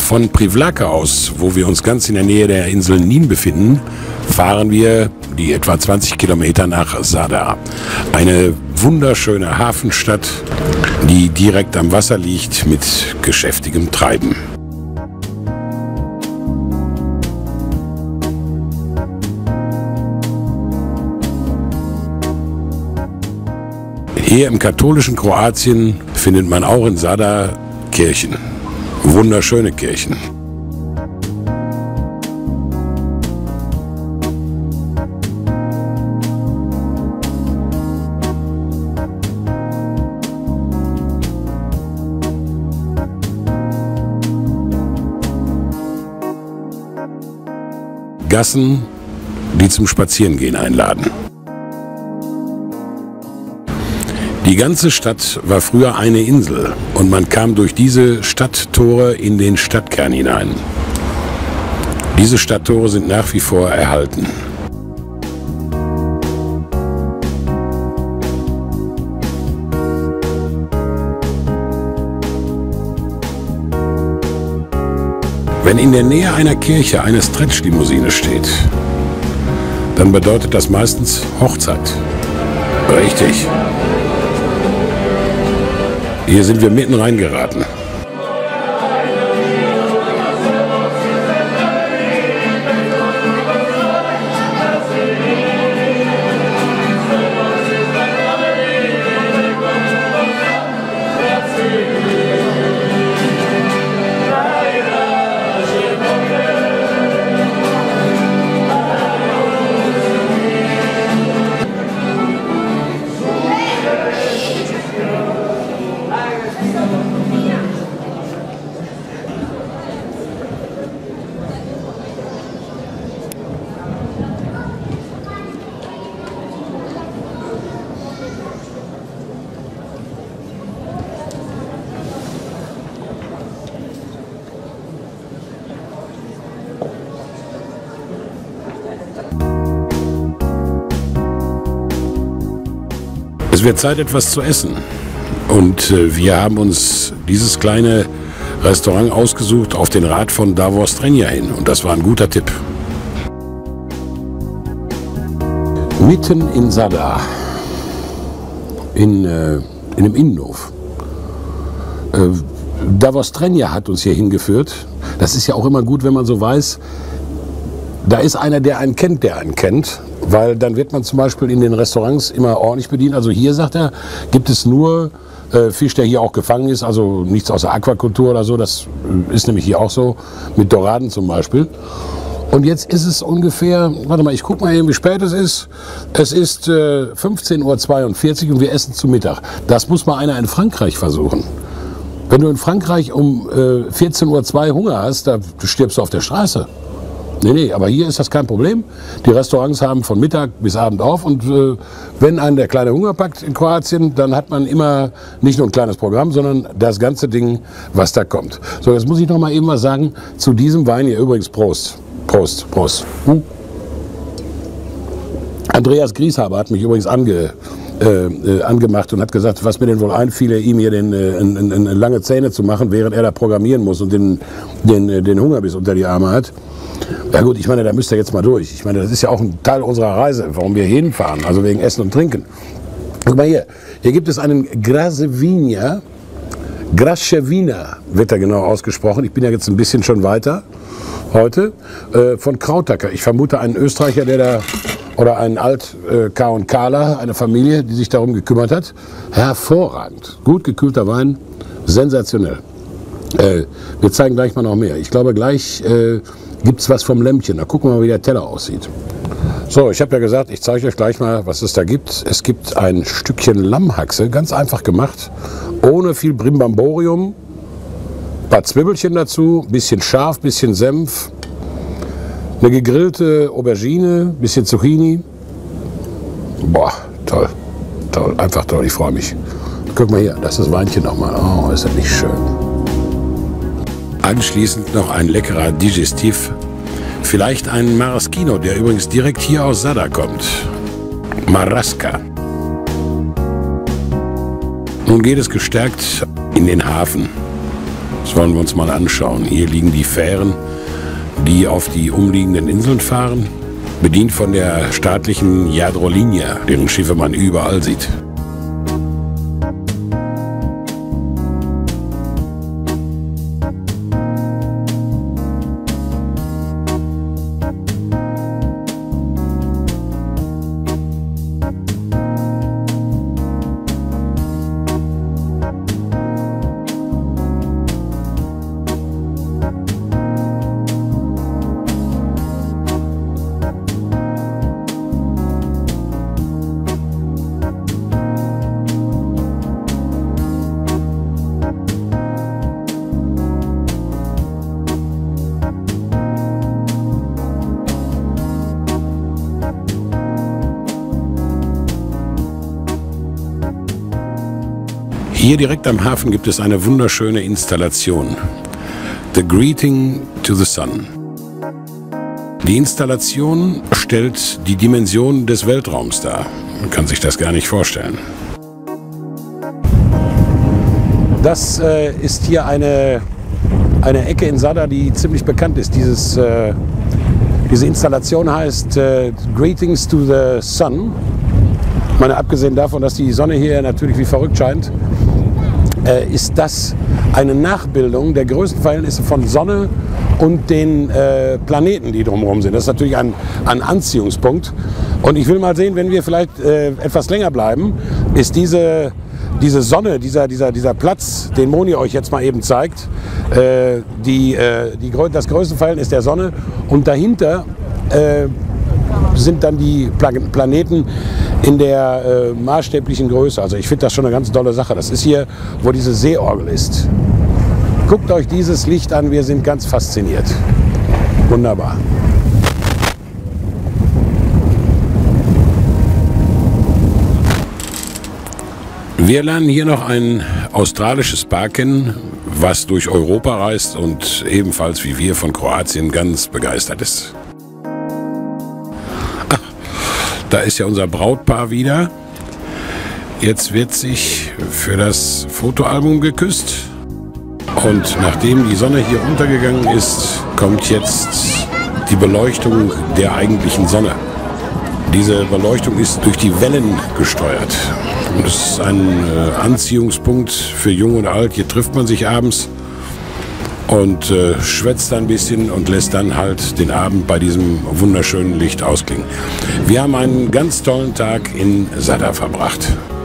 Von Privlaka aus, wo wir uns ganz in der Nähe der Insel Nin befinden, fahren wir die etwa 20 Kilometer nach Zadar. Eine wunderschöne Hafenstadt, die direkt am Wasser liegt mit geschäftigem Treiben. Hier im katholischen Kroatien findet man auch in Zadar Kirchen. Wunderschöne Kirchen. Gassen, die zum Spazierengehen einladen. Die ganze Stadt war früher eine Insel und man kam durch diese Stadttore in den Stadtkern hinein. Diese Stadttore sind nach wie vor erhalten. Wenn in der Nähe einer Kirche eine Stretch-Limousine steht, dann bedeutet das meistens Hochzeit. Richtig. Hier sind wir mitten reingeraten. Es wird Zeit, etwas zu essen. Und wir haben uns dieses kleine Restaurant ausgesucht auf den Rat von Davor Strenja hin. Und das war ein guter Tipp. Mitten in Zadar, in einem Innenhof. Davor Strenja hat uns hier hingeführt. Das ist ja auch immer gut, wenn man so weiß, da ist einer, der einen kennt. Weil dann wird man zum Beispiel in den Restaurants immer ordentlich bedient. Also hier, sagt er, gibt es nur Fisch, der hier auch gefangen ist, also nichts außer Aquakultur oder so. Das ist nämlich hier auch so, mit Doraden zum Beispiel. Und jetzt ist es ungefähr, warte mal, ich guck mal eben, wie spät es ist. Es ist 15:42 Uhr und wir essen zu Mittag. Das muss mal einer in Frankreich versuchen. Wenn du in Frankreich um 14:02 Uhr Hunger hast, da stirbst du auf der Straße. Nee, aber hier ist das kein Problem. Die Restaurants haben von Mittag bis Abend auf und wenn einen der kleine Hunger packt in Kroatien, dann hat man immer nicht nur ein kleines Programm, sondern das ganze Ding, was da kommt. So, jetzt muss ich noch mal eben was sagen zu diesem Wein hier. Übrigens, Prost. Prost. Andreas Grieshaber hat mich übrigens angemacht und hat gesagt, was mir denn wohl einfiele, ihm hier lange Zähne zu machen, während er da programmieren muss und den Hungerbiss unter die Arme hat. Ja gut, ich meine, da müsst ihr jetzt mal durch. Ich meine, das ist ja auch ein Teil unserer Reise, warum wir hier hinfahren, also wegen Essen und Trinken. Guck mal hier gibt es einen Grasewina wird er genau ausgesprochen. Ich bin ja jetzt ein bisschen schon weiter heute, von Krautacker. Ich vermute einen Österreicher, der da, oder einen Alt-K&Kler, eine Familie, die sich darum gekümmert hat. Hervorragend. Gut gekühlter Wein, sensationell. Wir zeigen gleich mal noch mehr. Ich glaube, gleich gibt es was vom Lämmchen. Da gucken wir mal, wie der Teller aussieht. So, ich habe ja gesagt, ich zeige euch gleich mal, was es da gibt. Es gibt ein Stückchen Lammhaxe, ganz einfach gemacht, ohne viel Brimbamborium. Ein paar Zwiebelchen dazu, bisschen scharf, bisschen Senf, eine gegrillte Aubergine, bisschen Zucchini. Boah, toll, einfach toll, ich freue mich. Guck mal hier, das ist das Weinchen nochmal. Oh, ist das nicht schön. Anschließend noch ein leckerer Digestif. Vielleicht ein Maraschino, der übrigens direkt hier aus Zadar kommt. Maraska. Nun geht es gestärkt in den Hafen. Das wollen wir uns mal anschauen. Hier liegen die Fähren, die auf die umliegenden Inseln fahren, bedient von der staatlichen Jadro-Linie, deren Schiffe man überall sieht. Hier direkt am Hafen gibt es eine wunderschöne Installation. The Greeting to the Sun. Die Installation stellt die Dimension des Weltraums dar. Man kann sich das gar nicht vorstellen. Das ist hier eine Ecke in Zadar, die ziemlich bekannt ist. Diese Installation heißt Greetings to the Sun. Ich meine, abgesehen davon, dass die Sonne hier natürlich wie verrückt scheint, ist das eine Nachbildung der Größenverhältnisse von Sonne und den Planeten, die drumherum sind. Das ist natürlich ein Anziehungspunkt. Und ich will mal sehen, wenn wir vielleicht etwas länger bleiben, ist diese Sonne, dieser Platz, den Moni euch jetzt mal eben zeigt, das Größenverhältnis der Sonne, und dahinter sind dann die Planeten in der maßstäblichen Größe. Also ich finde das schon eine ganz tolle Sache. Das ist hier, wo diese Seeorgel ist. Guckt euch dieses Licht an, wir sind ganz fasziniert. Wunderbar. Wir lernen hier noch ein australisches Paar kennen, was durch Europa reist und ebenfalls wie wir von Kroatien ganz begeistert ist. Da ist ja unser Brautpaar wieder. Jetzt wird sich für das Fotoalbum geküsst. Und nachdem die Sonne hier untergegangen ist, kommt jetzt die Beleuchtung der eigentlichen Sonne. Diese Beleuchtung ist durch die Wellen gesteuert. Und es ist ein Anziehungspunkt für Jung und Alt. Hier trifft man sich abends und schwätzt ein bisschen und lässt dann halt den Abend bei diesem wunderschönen Licht ausklingen. Wir haben einen ganz tollen Tag in Zadar verbracht.